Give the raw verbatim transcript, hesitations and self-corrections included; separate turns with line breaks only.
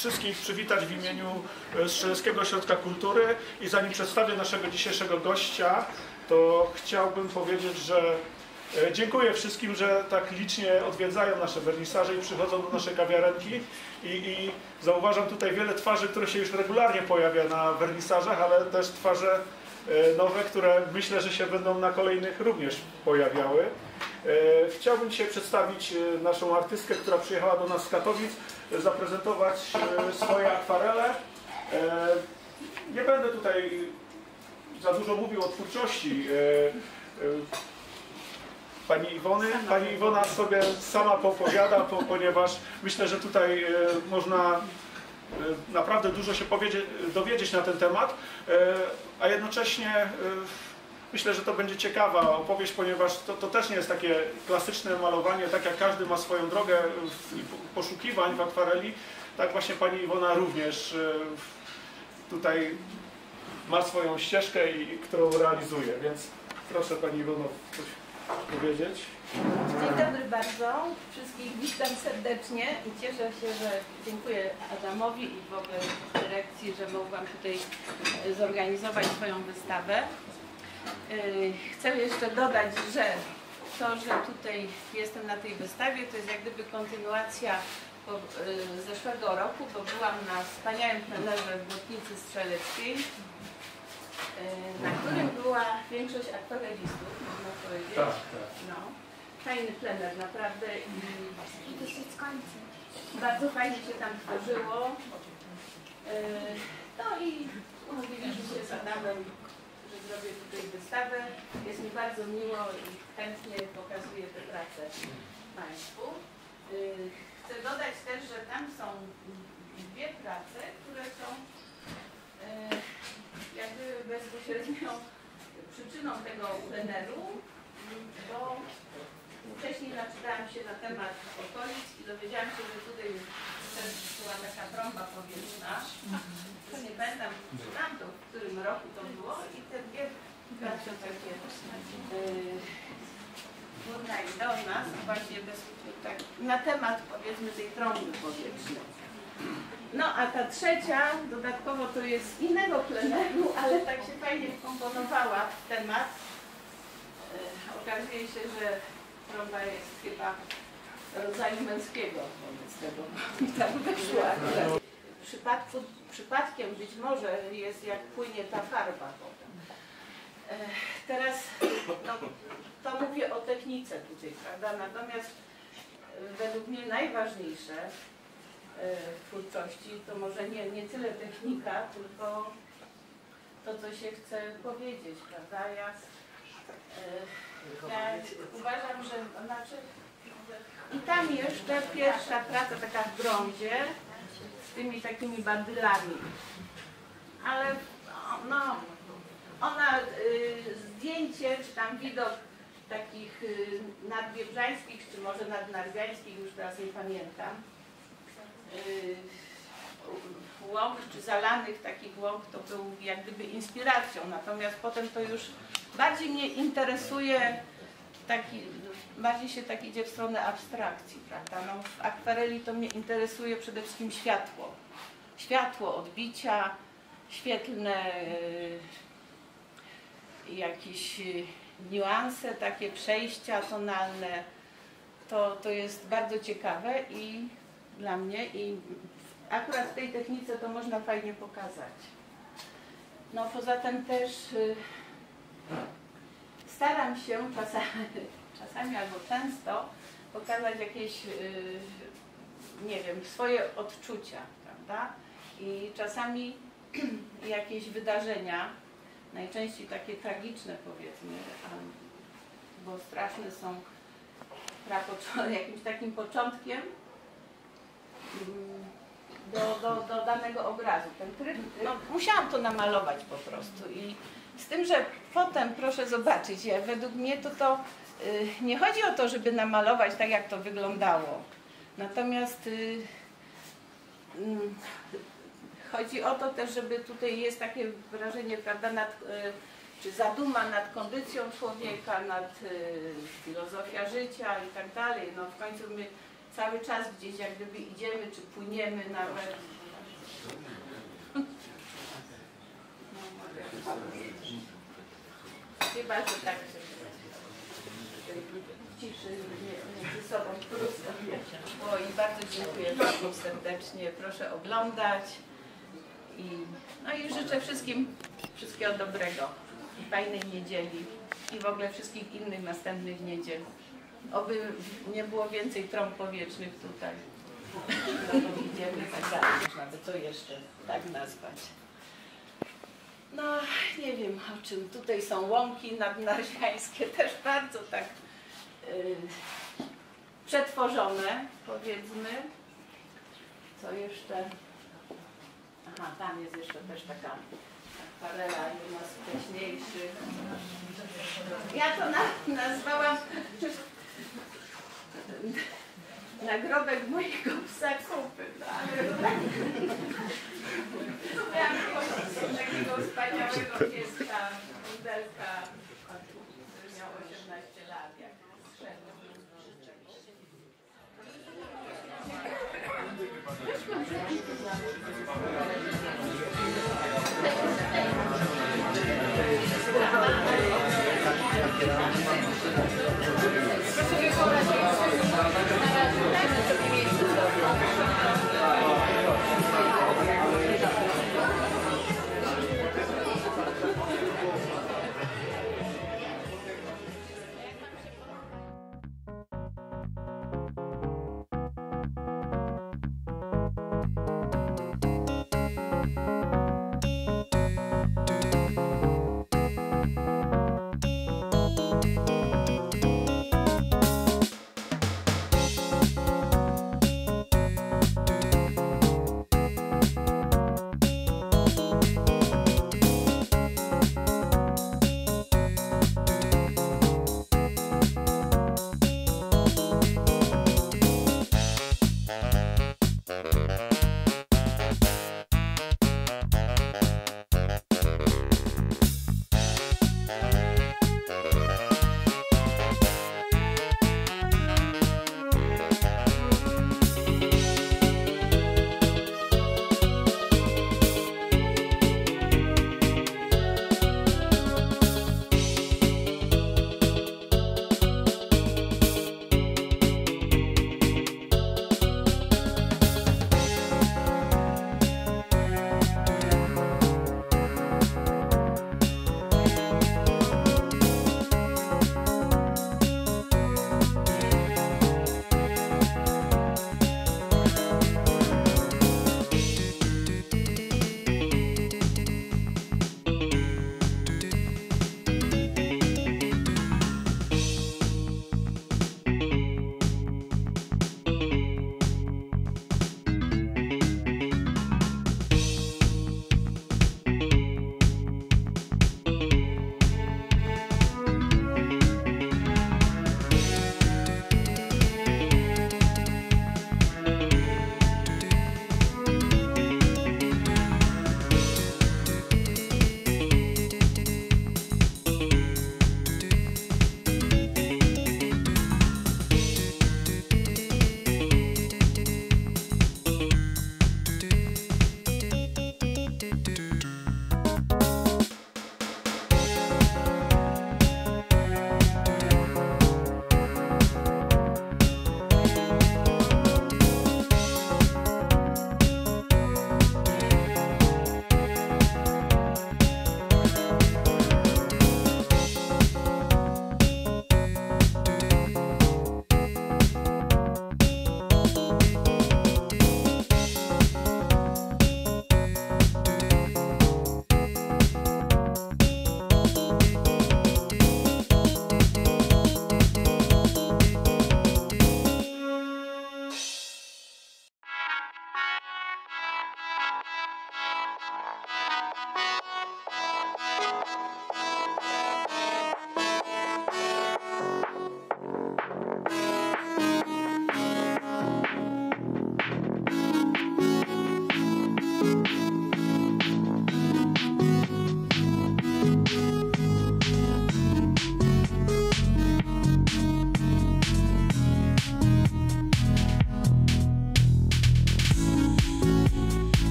wszystkich przywitać w imieniu Strzeleckiego Ośrodka Kultury i zanim przedstawię naszego dzisiejszego gościa, to chciałbym powiedzieć, że dziękuję wszystkim, że tak licznie odwiedzają nasze wernisaże i przychodzą do naszej kawiarenki i, i zauważam tutaj wiele twarzy, które się już regularnie pojawia na wernisażach, ale też twarze nowe, które myślę, że się będą na kolejnych również pojawiały. Chciałbym dzisiaj przedstawić naszą artystkę, która przyjechała do nas z Katowic, zaprezentować swoje akwarele. Nie będę tutaj za dużo mówił o twórczości Pani Iwony. Pani Iwona sobie sama popowiada, ponieważ myślę, że tutaj można naprawdę dużo się dowiedzieć na ten temat, a jednocześnie myślę, że to będzie ciekawa opowieść, ponieważ to, to też nie jest takie klasyczne malowanie, tak jak każdy ma swoją drogę poszukiwań w akwareli, tak właśnie Pani Iwona również tutaj ma swoją ścieżkę, i, którą realizuje, więc proszę Pani Iwono coś powiedzieć.
Dzień dobry bardzo, wszystkich witam serdecznie i cieszę się, że dziękuję Adamowi i w ogóle dyrekcji, że mogłam tutaj zorganizować swoją wystawę. Chcę jeszcze dodać, że to, że tutaj jestem na tej wystawie, to jest jak gdyby kontynuacja zeszłego roku, bo byłam na wspaniałym plenerze w Błotnicy Strzeleckiej, na którym była większość akwarelistów, można powiedzieć.
Tak, tak.
No, fajny plener naprawdę i bardzo fajnie się tam tworzyło. No i umówiliśmy się z Adamem, że zrobię tutaj wystawę. Jest mi bardzo miło i chętnie pokazuję tę pracę Państwu. Chcę dodać też, że tam są dwie prace, które są jakby bezpośrednią przyczyną tego pleneru, bo wcześniej naczytałam się na temat okolic i dowiedziałam się, że tutaj też była taka trąba powietrzna. Nie pamiętam, czytam to, w którym roku to było i te dwie prace takie tutaj do nas właśnie bez, tak, na temat powiedzmy tej trąby powietrznej. No a ta trzecia dodatkowo to jest z innego pleneru, ale tak się fajnie wkomponowała w temat. E, okazuje się, że trąba jest chyba rodzaju męskiego wobec tego. I tak wyszła akurat. W przypadku, przypadkiem być może jest jak płynie ta farba potem. E, teraz no, to mówię o technice tutaj, prawda? Natomiast według mnie najważniejsze w twórczości to może nie, nie tyle technika, tylko to, co się chce powiedzieć, prawda? Ja, ja uważam, że znaczy, i tam jeszcze pierwsza praca taka w brązie z tymi takimi bandylami, ale no, ona zdjęcie, czy tam widok takich nadbiebrzańskich, czy może nadnarwiańskich, już teraz nie pamiętam, łąk czy zalanych takich łąk, to był jak gdyby inspiracją, natomiast potem to już bardziej mnie interesuje, taki, bardziej się tak idzie w stronę abstrakcji, prawda? No, w akwareli to mnie interesuje przede wszystkim światło. Światło, odbicia, świetlne jakieś niuanse, takie przejścia tonalne. To, to jest bardzo ciekawe i dla mnie i akurat w tej technice to można fajnie pokazać. No poza tym też y, staram się czasami, czasami albo często pokazać jakieś, y, nie wiem, swoje odczucia, prawda? I czasami jakieś wydarzenia, najczęściej takie tragiczne powiedzmy, bo straszne są jakimś takim początkiem Do, do, do danego obrazu. Ten tryb, no, musiałam to namalować po prostu i z tym, że potem proszę zobaczyć, ja, według mnie to, to y, nie chodzi o to, żeby namalować tak, jak to wyglądało. Natomiast y, y, chodzi o to też, żeby tutaj jest takie wrażenie, prawda, nad, y, czy zaduma nad kondycją człowieka, nad y, filozofia życia i tak dalej. No w końcu my cały czas gdzieś jak gdyby idziemy, czy płyniemy nawet bardzo tak w ciszy między sobą było i bardzo dziękuję bardzo serdecznie. Proszę oglądać i, no i życzę wszystkim wszystkiego dobrego i fajnej niedzieli i w ogóle wszystkich innych następnych niedziel. Oby nie było więcej trąb powietrznych tutaj. Idziemy tak dalej. Można by to jeszcze tak nazwać. No, nie wiem o czym. Tutaj są łąki nadnarwiańskie, też bardzo tak yy, przetworzone, powiedzmy. Co jeszcze? Aha, tam jest jeszcze też taka akwarela jedna z wcześniejszych. Ja to na, nazwałam nagrobek mojego psa Kupy, no, ale miałam takiego wspaniałego pieska, pudelka, który miał osiemnaście lat, jak zszedł. Thank you.